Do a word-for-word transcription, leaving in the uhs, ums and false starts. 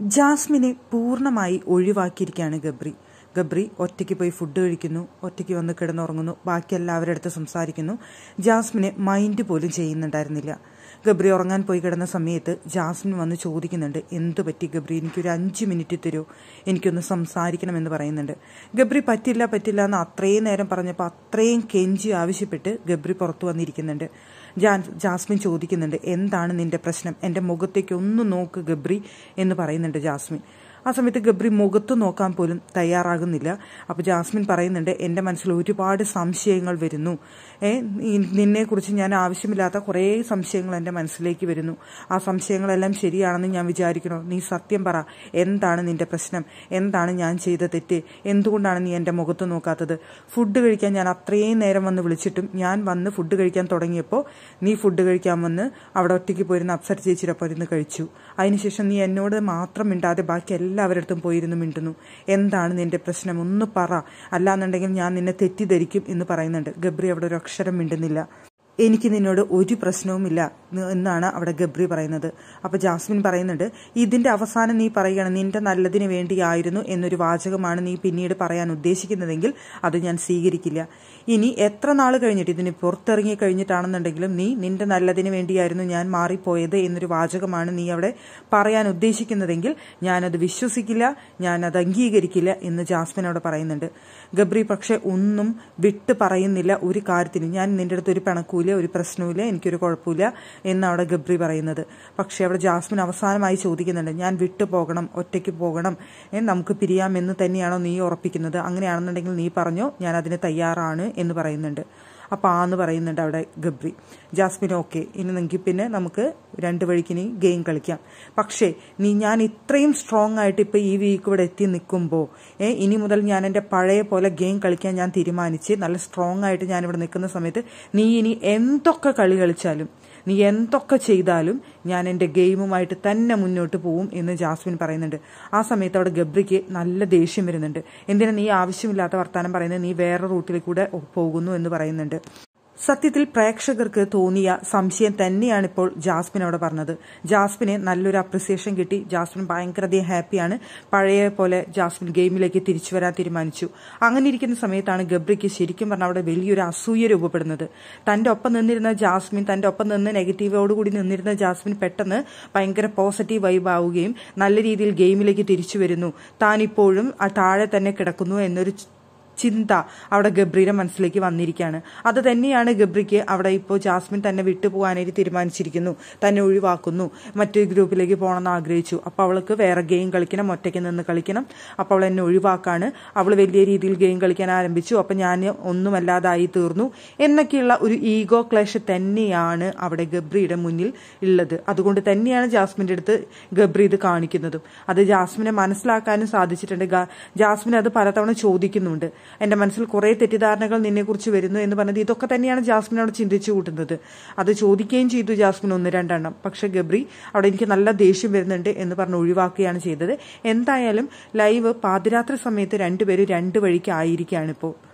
ജാസ്മിനെ പൂർണ്ണമായി ഒഴിവാക്കിയിരിക്കുകയാണ് ഗബ്രി. ഗബ്രി ഒറ്റയ്ക്ക് പോയി ഫുഡ് കഴിക്കുന്നു, ഒറ്റയ്ക്ക് വന്ന് കിടന്നുറങ്ങുന്നു, ബാക്കി എല്ലാവരുടെ അടുത്ത് സംസാരിക്കുന്നു. ജാസ്മിനെ മൈൻഡ് പോലും ചെയ്യുന്നുണ്ടായിരുന്നില്ല. ഗബ്രി ഉറങ്ങാൻ പോയി കിടന്ന സമയത്ത് ജാസ്മിൻ വന്ന് ചോദിക്കുന്നുണ്ട്, എന്ത് പറ്റി ഗബ്രി, എനിക്കൊരു അഞ്ച് മിനിറ്റ് തരുമോ, എനിക്കൊന്ന് സംസാരിക്കണമെന്ന് പറയുന്നുണ്ട്. ഗബ്രി പറ്റില്ല പറ്റില്ല എന്ന് അത്രയും നേരം പറഞ്ഞപ്പോൾ അത്രയും കെഞ്ചി ആവശ്യപ്പെട്ട് ഗബ്രി പുറത്തു വന്നിരിക്കുന്നുണ്ട്. ജാ ജാസ്മിൻ ചോദിക്കുന്നുണ്ട്, എന്താണ് നിന്റെ പ്രശ്നം, എൻ്റെ മുഖത്തേക്ക് ഒന്ന് നോക്ക് ഗബ്രി എന്ന് പറയുന്നുണ്ട് ജാസ്മിൻ. ആ സമയത്ത് ഗബ്രി മുഖത്ത് നോക്കാൻ പോലും തയ്യാറാകുന്നില്ല. അപ്പോൾ ജാസ്മിൻ പറയുന്നുണ്ട്, എൻ്റെ മനസ്സിൽ ഒരുപാട് സംശയങ്ങൾ വരുന്നു, ഏ നിന്നെക്കുറിച്ച് ഞാൻ ആവശ്യമില്ലാത്ത കുറേ സംശയങ്ങൾ എൻ്റെ മനസ്സിലേക്ക് വരുന്നു. ആ സംശയങ്ങളെല്ലാം ശരിയാണെന്ന് ഞാൻ വിചാരിക്കണോ? നീ സത്യം പറ, എന്താണ് നിന്റെ പ്രശ്നം, എന്താണ് ഞാൻ ചെയ്ത തെറ്റ്, എന്തുകൊണ്ടാണ് നീ എൻ്റെ മുഖത്ത് നോക്കാത്തത്? ഫുഡ് കഴിക്കാൻ ഞാൻ അത്രയും നേരം വന്ന് വിളിച്ചിട്ടും ഞാൻ വന്ന് ഫുഡ് കഴിക്കാൻ തുടങ്ങിയപ്പോൾ നീ ഫുഡ് കഴിക്കാൻ വന്ന് അവിടെ ഒറ്റയ്ക്ക് പോയിരുന്ന അപ്സര ചേച്ചിയുടെ ഇരുന്ന് കഴിച്ചു. അതിനുശേഷം നീ എന്നോട് മാത്രം മിണ്ടാതെ ബാക്കി എല്ലാവരുടെ അടുത്തും പോയിരുന്നു മിണ്ടുന്നു. എന്താണ് നിന്റെ പ്രശ്നം, ഒന്ന് പറ, അല്ലാന്നുണ്ടെങ്കിൽ ഞാൻ നിന്നെ തെറ്റിദ്ധരിക്കും എന്ന് പറയുന്നുണ്ട്. ഗബ്രി അവിടെ ഒരു അക്ഷരം മിണ്ടുന്നില്ല. എനിക്ക് നിന്നോട് ഒരു പ്രശ്നവുമില്ല എന്നാണ് അവിടെ ഗബ്രി പറയുന്നത്. അപ്പോൾ ജാസ്മിൻ പറയുന്നുണ്ട്, ഇതിൻ്റെ അവസാനം നീ പറയുകയാണ് നിന്റെ നല്ലതിന് വേണ്ടിയായിരുന്നു എന്നൊരു വാചകമാണ് നീ പിന്നീട് പറയാൻ ഉദ്ദേശിക്കുന്നതെങ്കിൽ അത് ഞാൻ സ്വീകരിക്കില്ല. ഇനി എത്ര നാൾ കഴിഞ്ഞിട്ട് ഇതിന് പുറത്തിറങ്ങി കഴിഞ്ഞിട്ടാണെന്നുണ്ടെങ്കിലും നീ നിന്റെ നല്ലതിന് വേണ്ടിയായിരുന്നു ഞാൻ മാറിപ്പോയത് എന്നൊരു വാചകമാണ് നീ അവിടെ പറയാൻ ഉദ്ദേശിക്കുന്നതെങ്കിൽ ഞാനത് വിശ്വസിക്കില്ല, ഞാനത് അംഗീകരിക്കില്ല എന്ന് ജാസ്മിൻ അവിടെ പറയുന്നുണ്ട്. ഗബ്രി പക്ഷെ ഒന്നും വിട്ട് പറയുന്നില്ല ഒരു കാര്യത്തിനും. ഞാൻ നിന്റെ അടുത്ത് ഒരു പിണക്കൂല, ഒരു പ്രശ്നവുമില്ല, എനിക്കൊരു കുഴപ്പമില്ല എന്നാണ് അവിടെ ഗബ്രി പറയുന്നത്. പക്ഷെ അവിടെ ജാസ്മിൻ അവസാനമായി ചോദിക്കുന്നുണ്ട്, ഞാൻ വിട്ടു പോകണം, ഒറ്റയ്ക്ക് പോകണം, നമുക്ക് പിരിയാമെന്ന് തന്നെയാണോ നീ ഉറപ്പിക്കുന്നത്? അങ്ങനെയാണെന്നുണ്ടെങ്കിൽ നീ പറഞ്ഞോ, ഞാൻ അതിന് തയ്യാറാണ് എന്ന് പറയുന്നുണ്ട്. അപ്പോൾ ആന്ന് പറയുന്നുണ്ട് അവിടെ ഗബ്രി. ജാസ്മിൻ ഓക്കെ, ഇനി നിങ്ങൾക്ക് പിന്നെ നമുക്ക് രണ്ട് വഴിക്കിനി ഗെയിം കളിക്കാം. പക്ഷേ നീ ഞാൻ ഇത്രയും സ്ട്രോങ് ആയിട്ട് ഇപ്പോൾ ഈ വീക്ക് ഇവിടെ എത്തി നിൽക്കുമ്പോൾ ഏ ഇനി മുതൽ ഞാൻ എൻ്റെ പഴയ പോലെ ഗെയിം കളിക്കാൻ ഞാൻ തീരുമാനിച്ച് നല്ല സ്ട്രോങ് ആയിട്ട് ഞാനിവിടെ നിൽക്കുന്ന സമയത്ത് നീ ഇനി എന്തൊക്കെ കളി കളിച്ചാലും നീ എന്തൊക്കെ ചെയ്താലും ഞാൻ എൻ്റെ ഗെയിമുമായിട്ട് തന്നെ മുന്നോട്ട് പോവും എന്ന് ജാസ്മിൻ പറയുന്നുണ്ട്. ആ സമയത്ത് അവിടെ ഗബ്രിക്ക് നല്ല ദേഷ്യം വരുന്നുണ്ട്. എന്തിനാ നീ ആവശ്യമില്ലാത്ത വർത്താനം പറയുന്നത്, നീ വേറെ റൂട്ടിൽ കൂടെ പോകുന്നു എന്ന് പറയുന്നുണ്ട്. സത്യത്തിൽ പ്രേക്ഷകർക്ക് തോന്നിയ സംശയം തന്നെയാണ് ഇപ്പോൾ ജാസ്മിൻ അവിടെ പറഞ്ഞത്. ജാസ്മിന് നല്ലൊരു അപ്രിസിയേഷൻ കിട്ടി. ജാസ്മിൻ ഭയങ്കരധികം ഹാപ്പിയാണ്. പഴയ പോലെ ജാസ്മിൻ ഗെയിമിലേക്ക് തിരിച്ചു വരാൻ തീരുമാനിച്ചു. അങ്ങനെ ഇരിക്കുന്ന സമയത്താണ് ഗബ്രിക്ക് ശരിക്കും പറഞ്ഞാൽ അവിടെ വലിയൊരു അസൂയ രൂപപ്പെടുന്നത്. തൻ്റെ ഒപ്പം നിന്നിരുന്ന ജാസ്മിൻ, തൻ്റെ ഒപ്പം നിന്ന് നെഗറ്റീവോടുകൂടി നിന്നിരുന്ന ജാസ്മിൻ പെട്ടെന്ന് ഭയങ്കര പോസിറ്റീവ് വൈബ് ആവുകയും നല്ല രീതിയിൽ ഗെയിമിലേക്ക് തിരിച്ചു വരുന്നു, താനിപ്പോഴും ആ താഴെ തന്നെ കിടക്കുന്നു എന്നൊരു ചിന്ത അവിടെ ഗബ്രിയുടെ മനസ്സിലേക്ക് വന്നിരിക്കുകയാണ്. അത് തന്നെയാണ് ഗബ്രിക്ക് അവിടെ ഇപ്പോൾ ജാസ്മിൻ തന്നെ വിട്ടുപോകാനായിട്ട് തീരുമാനിച്ചിരിക്കുന്നു, തന്നെ ഒഴിവാക്കുന്നു, മറ്റൊരു ഗ്രൂപ്പിലേക്ക് പോകണമെന്ന് ആഗ്രഹിച്ചു. അപ്പോൾ അവൾക്ക് വേറെ ഗെയിം കളിക്കണം, ഒറ്റയ്ക്ക് നിന്ന് കളിക്കണം, അപ്പോൾ അവൾ എന്നെ ഒഴിവാക്കാണ്, അവൾ വലിയ രീതിയിൽ ഗെയിം കളിക്കാൻ ആരംഭിച്ചു, അപ്പം ഞാൻ ഒന്നുമല്ലാതായി തീർന്നു എന്നൊക്കെയുള്ള ഒരു ഈഗോ ക്ലാഷ് തന്നെയാണ് അവിടെ ഗബ്രിയുടെ മുന്നിൽ ഉള്ളത്. അതുകൊണ്ട് തന്നെയാണ് ജാസ്മിൻ്റെ അടുത്ത് ഗബ്രി ഇത് കാണിക്കുന്നതും. അത് ജാസ്മിനെ മനസ്സിലാക്കാനും സാധിച്ചിട്ടുണ്ട്. ജാസ്മിൻ അത് പലതവണ ചോദിക്കുന്നുണ്ട്, എൻ്റെ മനസ്സിൽ കുറേ തെറ്റിദ്ധാരണകൾ നിന്നെക്കുറിച്ച് വരുന്നു എന്ന് പറഞ്ഞത് ഇതൊക്കെ തന്നെയാണ് ജാസ്മിൻ അവിടെ ചിന്തിച്ചു കൂട്ടുന്നത്. അത് ചോദിക്കുകയും ചെയ്തു ജാസ്മിൻ ഒന്ന് രണ്ടെണ്ണം. പക്ഷെ ഗബ്രി അവിടെ എനിക്ക് നല്ല ദേഷ്യം വരുന്നുണ്ട് എന്ന് പറഞ്ഞ് ഒഴിവാക്കുകയാണ് ചെയ്തത്. എന്തായാലും ലൈവ് പാതിരാത്രി സമയത്ത് രണ്ടുപേരും രണ്ട് വഴിക്ക് ആയിരിക്കുകയാണ് ഇപ്പോൾ.